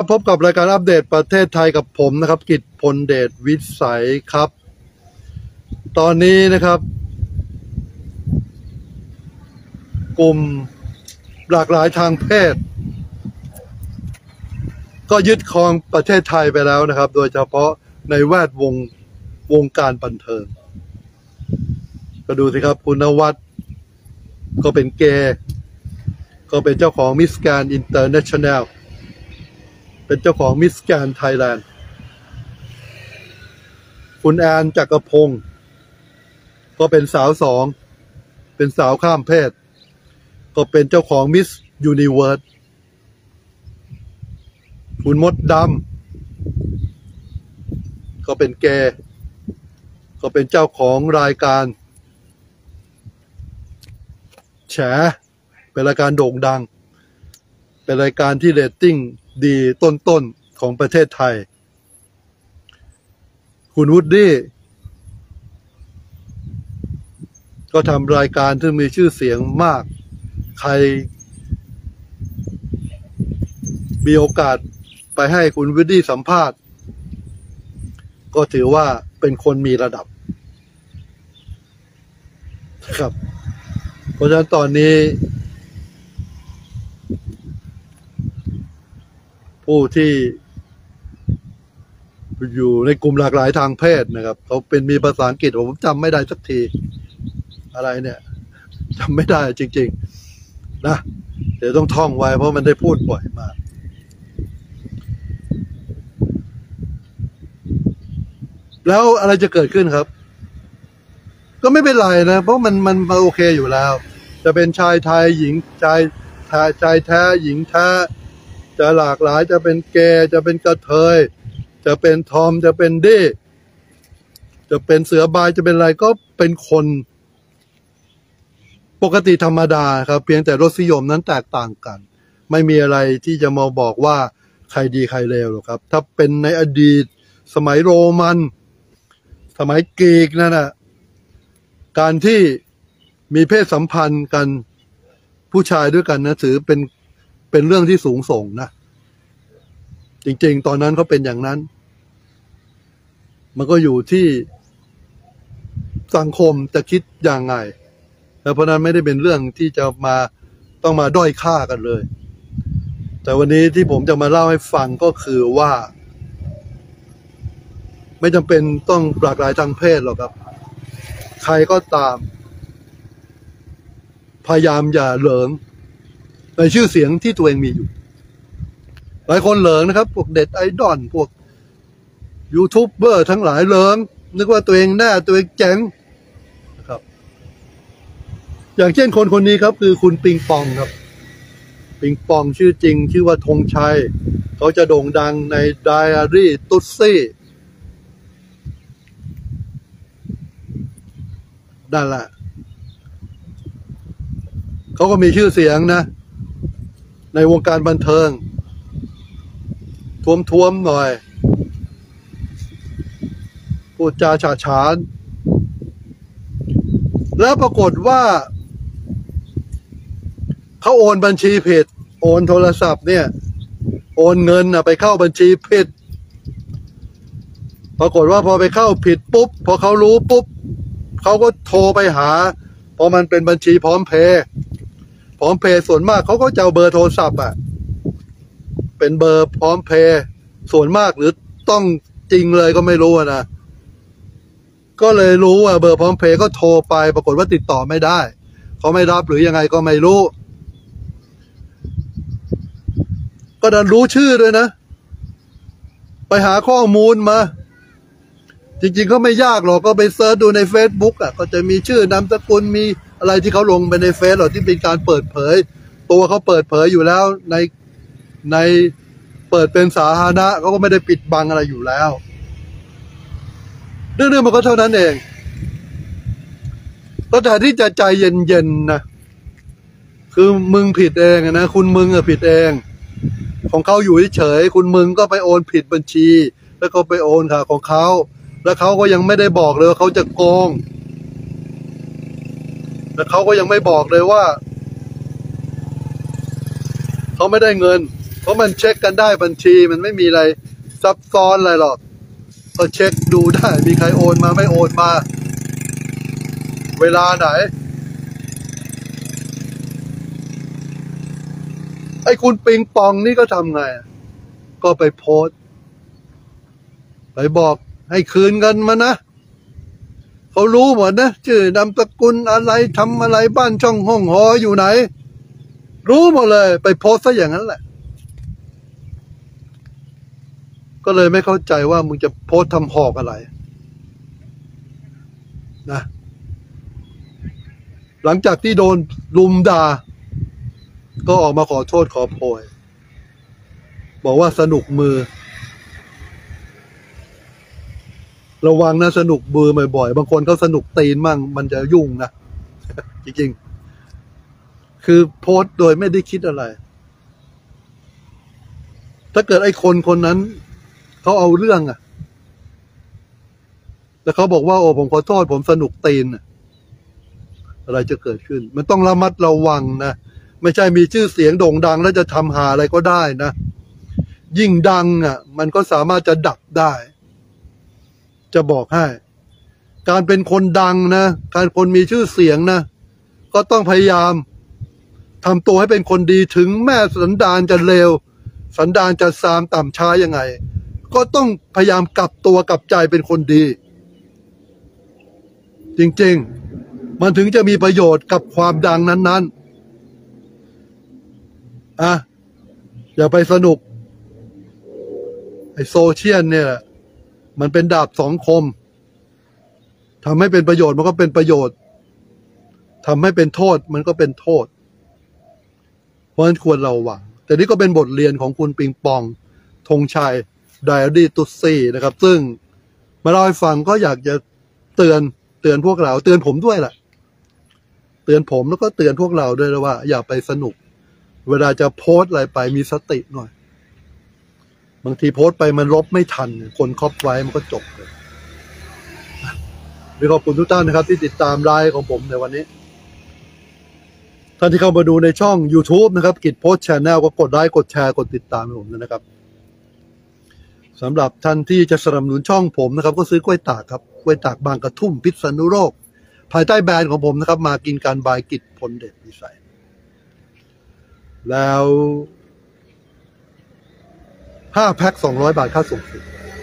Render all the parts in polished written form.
พบกับรายการอัปเดตประเทศไทยกับผมนะครับกิตพลเดชวิสัยครับตอนนี้นะครับกลุ่มหลากหลายทางเพศก็ยึดครองประเทศไทยไปแล้วนะครับโดยเฉพาะในแวดวงการบันเทิงก็ดูสิครับคุณนวัดก็เป็นเกย์ก็เป็นเจ้าของมิสแกรนด์อินเตอร์เนชั่นแนลเป็นเจ้าของมิสแกรนด์ไทยแลนด์คุณแอนจักรพงศ์ก็เป็นสาวสองเป็นสาวข้ามเพศก็เป็นเจ้าของมิสยูนิเวิร์สคุณมดดำก็เป็นเกย์ก็เป็นเจ้าของรายการแฉเป็นรายการโด่งดังเป็นรายการที่เรตติ้งดีต้นๆของประเทศไทยคุณวูดดี้ก็ทำรายการที่มีชื่อเสียงมากใครมีโอกาสไปให้คุณวูดดี้สัมภาษณ์ก็ถือว่าเป็นคนมีระดับครับเพราะฉะนั้นตอนนี้ผู้ที่อยู่ในกลุ่มหลากหลายทางเพศนะครับเขาเป็นมีภาษาอังกฤษผมจำไม่ได้สักทีอะไรเนี่ยจำไม่ได้จริงๆนะเดี๋ยวต้องท่องไว้เพราะมันได้พูดบ่อยมากแล้วอะไรจะเกิดขึ้นครับก็ไม่เป็นไรนะเพราะมันโอเคอยู่แล้วจะเป็นชายไทยหญิงชายแท้หญิงแท้จะหลากหลายจะเป็นเกย์จะเป็นกระเทยจะเป็นทอมจะเป็นดี้จะเป็นเสือบายจะเป็นอะไรก็เป็นคนปกติธรรมดาครับเพียงแต่รสนิยมนั้นแตกต่างกันไม่มีอะไรที่จะมาบอกว่าใครดีใครเลวหรอกครับถ้าเป็นในอดีตสมัยโรมันสมัยกรีกนั่นน่ะการที่มีเพศสัมพันธ์กันผู้ชายด้วยกันนะถือเป็นเรื่องที่สูงส่งนะจริงๆตอนนั้นเขาเป็นอย่างนั้นมันก็อยู่ที่สังคมจะคิดอย่างไงเพราะนั้นไม่ได้เป็นเรื่องที่จะต้องมาด้อยค่ากันเลยแต่วันนี้ที่ผมจะมาเล่าให้ฟังก็คือว่าไม่จำเป็นต้องหลากหลายทางเพศหรอกครับใครก็ตามพยายามอย่าเหลิงในชื่อเสียงที่ตัวเองมีอยู่หลายคนเหลิงนะครับพวกเด็ดไอดอลพวกยูทูบเบอร์ทั้งหลายเหลิงนึกว่าตัวเองแน่ตัวเองเจ๋งนะครับอย่างเช่นคนนี้ครับคือคุณปิงปองครับปิงปองชื่อจริงชื่อว่าธงชัยเขาจะโด่งดังในไดอารี่ตุ๊ดซี่นั่นแหละเขาก็มีชื่อเสียงนะในวงการบันเทิงท้วมๆหน่อยพูดจาฉาฉานแล้วปรากฏว่าเขาโอนบัญชีผิดโอนโทรศัพท์เนี่ยโอนเงินไปเข้าบัญชีผิดปรากฏว่าพอไปเข้าผิดปุ๊บพอเขารู้ปุ๊บเขาก็โทรไปหาเพราะมันเป็นบัญชีพร้อมเพย์ส่วนมากเขาก็จะเอาเบอร์โทรศัพท์เป็นเบอร์พร้อมเพย์ส่วนมากหรือต้องจริงเลยก็ไม่รู้นะก็เลยรู้ว่าเบอร์พร้อมเพย์ก็โทรไปปรากฏว่าติดต่อไม่ได้เขาไม่รับหรือยังไงก็ไม่รู้ก็ดันรู้ชื่อด้วยนะไปหาข้อมูลมาจริงๆก็ไม่ยากหรอกก็ไปเซิร์ชดูใน Facebook ก็จะมีชื่อนามสกุลมีอะไรที่เขาลงไปในเฟซหรอที่เป็นการเปิดเผยตัวเขาเปิดเผยอยู่แล้วในเปิดเป็นสาธารณะเขาก็ไม่ได้ปิดบังอะไรอยู่แล้วเรื่องมันก็เท่านั้นเองก็แต่ที่จะใจเย็นๆนะคือมึงผิดเองนะคุณมึงผิดเองของเขาอยู่เฉยคุณมึงก็ไปโอนผิดบัญชีแล้วก็ไปโอนค่ะของเขาแล้วเขาก็ยังไม่ได้บอกเลยว่าเขาจะโกงแล้วเขาก็ยังไม่บอกเลยว่าเขาไม่ได้เงินเพราะมันเช็คกันได้บัญชีมันไม่มีอะไรซับซ้อนอะไรหรอกก็เช็คดูได้มีใครโอนมาไม่โอนมาเวลาไหนไอ้คุณปิงปองนี่ก็ทำไงก็ไปโพสต์ไปบอกให้คืนกันมานะเขารู้หมดนะชื่อนามสกุลอะไรทำอะไรบ้านช่องห้องหออยู่ไหนรู้หมดเลยไปโพสต์ซะอย่างนั้นแหละก็เลยไม่เข้าใจว่ามึงจะโพสต์ทำหอกอะไรนะหลังจากที่โดนลุมด่าก็ออกมาขอโทษขอโพยบอกว่าสนุกมือระวังนะสนุกมือบ่อยๆบางคนเขาสนุกตีนมั่งมันจะยุ่งนะ จริงๆคือโพสต์โดยไม่ได้คิดอะไรถ้าเกิดไอ้คนนั้นเขาเอาเรื่องอะแล้วเขาบอกว่าโอ้ผมขอโทษผมสนุกตีนอะไรจะเกิดขึ้นมันต้องระมัดระวังนะไม่ใช่มีชื่อเสียงโด่งดังแล้วจะทำหาอะไรก็ได้นะยิ่งดังอ่ะมันก็สามารถจะดับได้จะบอกให้การเป็นคนดังนะการคนมีชื่อเสียงนะก็ต้องพยายามทำตัวให้เป็นคนดีถึงแม้สันดานจะเลวสันดานจะซามต่ำช้ายังไงก็ต้องพยายามกลับตัวกลับใจเป็นคนดีจริงๆมันถึงจะมีประโยชน์กับความดังนั้นๆอย่าไปสนุกไอ้โซเชียลเนี่ยมันเป็นดาบสองคมทำให้เป็นประโยชน์มันก็เป็นประโยชน์ทำให้เป็นโทษมันก็เป็นโทษเพราะฉะนั้นควรระวังแต่นี่ก็เป็นบทเรียนของคุณปิงปองธงชัยไดอารี่ตุซี่นะครับซึ่งมาเล่าให้ฟังก็อยากจะเตือนพวกเราเตือนผมด้วยแหละเตือนผมแล้วก็เตือนพวกเราด้วยว่าอย่าไปสนุกเวลาจะโพสต์อะไรไปมีสติหน่อยบางทีโพสต์ไปมันลบไม่ทันคนครอบไว้มันก็จบเลยขอบคุณทุกท่านนะครับที่ติดตามไลฟ์ของผมในวันนี้ท่านที่เข้ามาดูในช่อง YouTube นะครับกิจโพสต์ Channel ก็กดไลค์กดแชร์กดติดตามให้ผมนะครับสำหรับท่านที่จะสนับสนุนช่องผมนะครับก็ซื้อกล้วยตากครับกล้วยตากบางกระทุ่มพิษณุโลกภายใต้แบรนด์ของผมนะครับมากินการบายกิจพลเดชวิสัยแล้ว5 แพ็ค200 บาทค่าส่งฟรี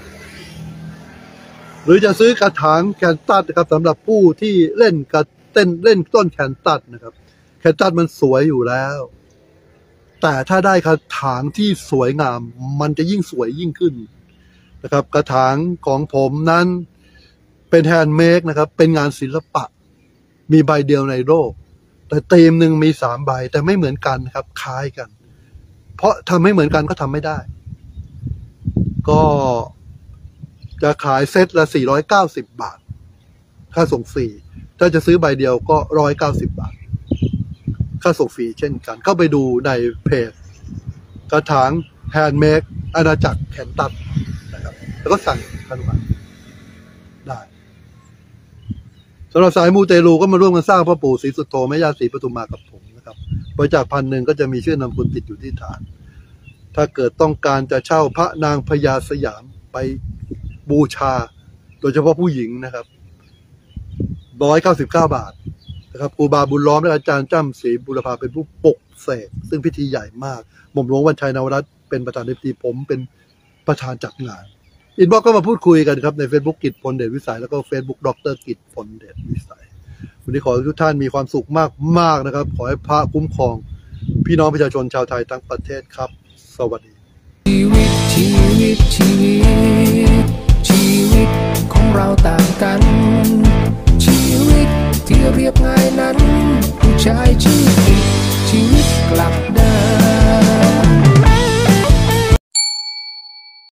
หรือจะซื้อกระถางแคนตัสนะครับสำหรับผู้ที่เล่นต้นแคนตัสนะครับแคนตัสมันสวยอยู่แล้วแต่ถ้าได้กระถางที่สวยงามมันจะยิ่งสวยยิ่งขึ้นนะครับกระถางของผมนั้นเป็นแฮนด์เมดนะครับเป็นงานศิลปะมีใบเดียวในโลกแต่ธีมหนึ่งมี3 ใบแต่ไม่เหมือนกันครับคล้ายกันเพราะทำให้เหมือนกันก็ทำไม่ได้ก็จะขายเซตละ490 บาทค่าส่งฟรีถ้าจะซื้อใบเดียวก็190 บาทค่าส่งฟรีเช่นกันเข้าไปดูในเพจกระถางแฮนด์เมดอาณาจักรแคนตัสนะครับแล้วก็สั่งกันมาได้สำหรับสายมูเตลูก็มาร่วมกันสร้างพ่อปู่ศรีสุโธแม่ย่าศรีปทุมมากับผมนะครับบริจาค1,000ก็จะมีชื่อนามสกุลติดอยู่ที่ฐานถ้าเกิดต้องการจะเช่าพระนางพญาสยามไปบูชาโดยเฉพาะผู้หญิงนะครับ199 บาทนะครับครูบาบุญล้อมและอาจารย์จ้ำศรีบุรพาเป็นผู้ปลุกเสกซึ่งพิธีใหญ่มากหม่อมหลวงวันชัยนวรัตน์เป็นประธานในพิธีผมเป็นประธานจัดงานอินบ็อกซ์ก็มาพูดคุยกันครับใน Facebook กิจพลเดชวิสัยแล้วก็ Facebook ดร.กิจพลเดชวิสัยวันนี้ขอให้ทุกท่านมีความสุขมากนะครับขอให้พระคุ้มครองพี่น้องประชาชนชาวไทยทั้งประเทศครับสวัสดีชีวิตของเราต่างกันชีวิตที่เรียบง่ายนั้นผู้ชายชื่อ